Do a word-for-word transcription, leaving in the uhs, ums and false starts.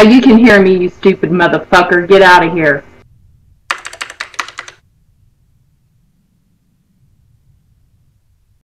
you can hear me, you stupid motherfucker. Get out of here.